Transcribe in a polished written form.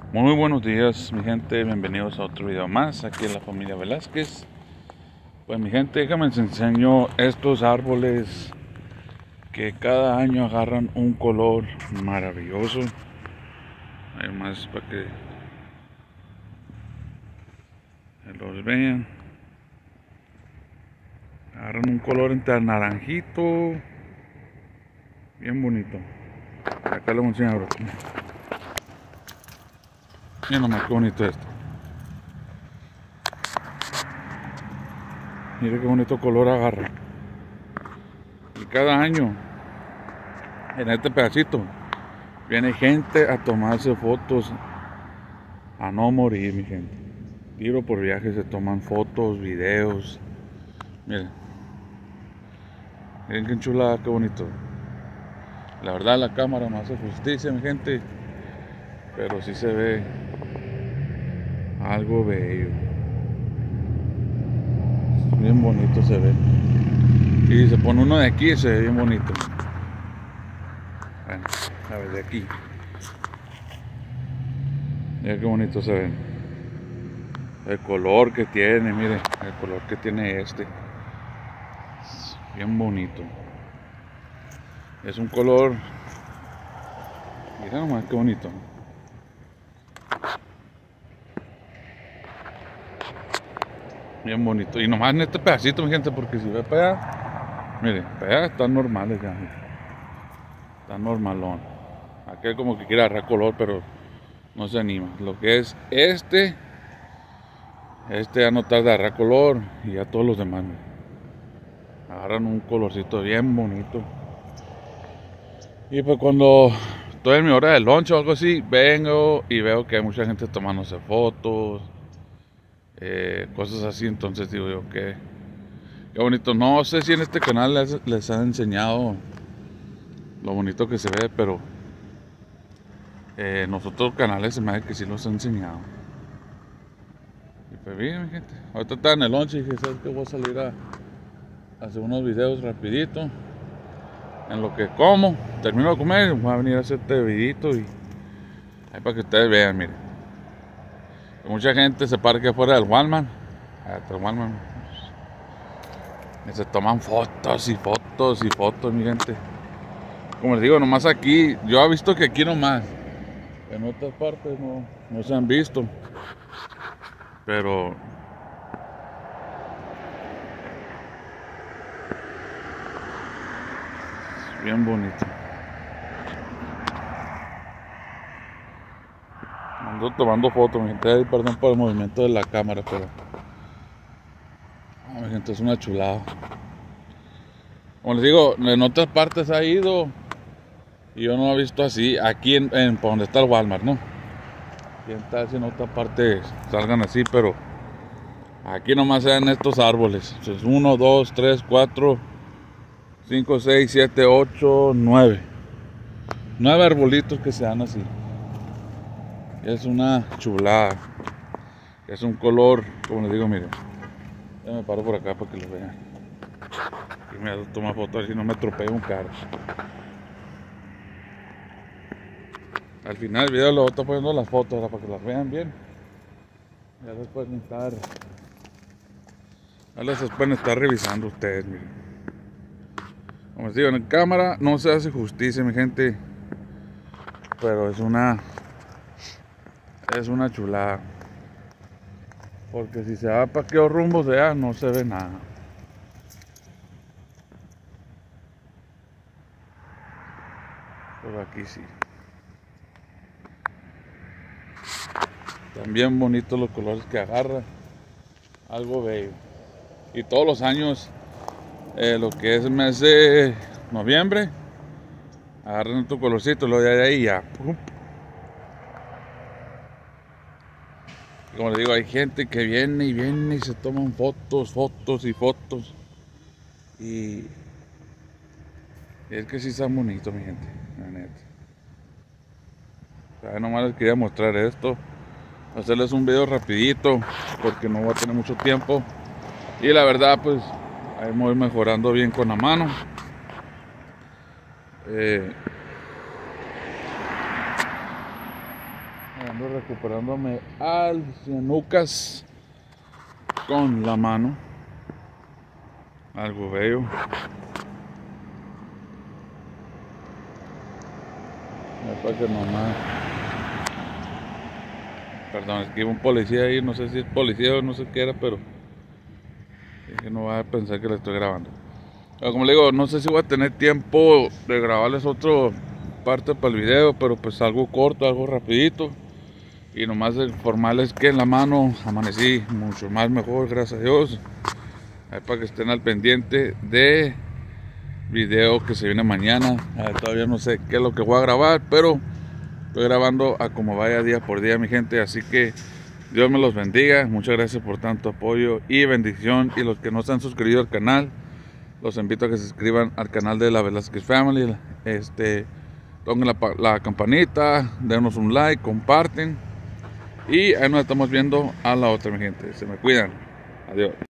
Muy buenos días, mi gente, bienvenidos a otro video más aquí en la familia Velázquez. Pues mi gente, déjame les enseño estos árboles que cada año agarran un color maravilloso. Hay más para que los vean. Agarran un color entre naranjito, bien bonito. Acá les voy a enseñar ahora. Miren nomás qué bonito esto. Mire qué bonito color agarra. Y cada año, en este pedacito, viene gente a tomarse fotos a no morir, mi gente. Tiro por viaje, se toman fotos, videos. Miren. Miren qué chulada, qué bonito. La verdad la cámara no hace justicia, mi gente. Pero sí se ve algo bello. Bien bonito se ve. Y se pone uno de aquí y se ve bien bonito. Bueno, a ver de aquí. Mira qué bonito se ve. El color que tiene, mire, el color que tiene este. Bien bonito. Es un color. Mira nomás qué bonito. Bien bonito. Y nomás en este pedacito, mi gente, porque si ve para allá, mire, para allá están normales ya. Está normalón. Aquel como que quiere agarrar color, pero no se anima. Lo que es este ya no tarda en agarrar color. Y ya todos los demás, mire, agarran un colorcito bien bonito. Y pues cuando estoy en mi hora de lunch o algo así, vengo y veo que hay mucha gente tomándose fotos, cosas así. Entonces digo yo, qué bonito. No sé si en este canal les han enseñado lo bonito que se ve, pero en los otros canales se me hace que sí los he enseñado. Y pues bien, mi gente, ahorita está en el lunch y dije, ¿sabes qué? Voy a salir a hacer unos videos rapidito. En lo que como, termino de comer, voy a venir a hacer este videito y ahí para que ustedes vean, miren. Mucha gente se parque afuera del Walmart. Y se toman fotos y fotos y fotos, mi gente. Como les digo, nomás aquí, yo he visto que aquí nomás. En otras partes no se han visto. Pero bien bonito. Ando tomando fotos, mi gente. Perdón por el movimiento de la cámara, pero mi gente, es una chulada. Como les digo, en otras partes ha ido y yo no he visto así. Aquí en por donde está el Walmart, ¿no? Quién tal si en otra parte salgan así, pero aquí nomás se dan estos árboles. Entonces, 1, 2, 3, 4, 5, 6, 7, 8, 9. 9 arbolitos que se dan así. Es una chulada. Es un color, como les digo, miren. Ya me paro por acá para que lo vean. Y me toma fotos y no me atropello un carro. Al final del video les voy a estar poniendo las fotos ahora para que las vean bien. Ya las pueden estar. Ya las pueden estar revisando ustedes, miren. Como les digo, en cámara no se hace justicia, mi gente. Pero es una chulada. Porque si se va para aquellos rumbos de allá no se ve nada. Pero aquí sí. También bonitos los colores que agarra. Algo bello. Y todos los años, lo que es el mes de noviembre, agarran otro colorcito, lo de ahí ya. ¡Pum! Como les digo, hay gente que viene y se toman fotos y fotos. Y es que sí está bonito, mi gente, la neta. O sea, nomás les quería mostrar esto, hacerles un video rapidito, porque no voy a tener mucho tiempo. Y la verdad, pues, ahí voy mejorando bien con la mano. Ando recuperándome al cianucas con la mano. Algo bello. Para que nomás. Perdón, es que iba un policía ahí, no sé si es policía o no sé qué era, pero es que no va a pensar que le estoy grabando. Pero como le digo, no sé si voy a tener tiempo de grabarles otra parte para el video, pero pues algo corto, algo rapidito. Y nomás informarles que en la mano amanecí mucho más mejor, gracias a Dios. Ahí para que estén al pendiente de video que se viene mañana. Todavía no sé qué es lo que voy a grabar, pero estoy grabando a como vaya día por día, mi gente. Así que Dios me los bendiga. Muchas gracias por tanto apoyo y bendición. Y los que no se han suscrito al canal, los invito a que se suscriban al canal de la Velázquez Family. Pongan la campanita, denos un like, comparten. Y ahí nos estamos viendo a la otra, mi gente. Se me cuidan. Adiós.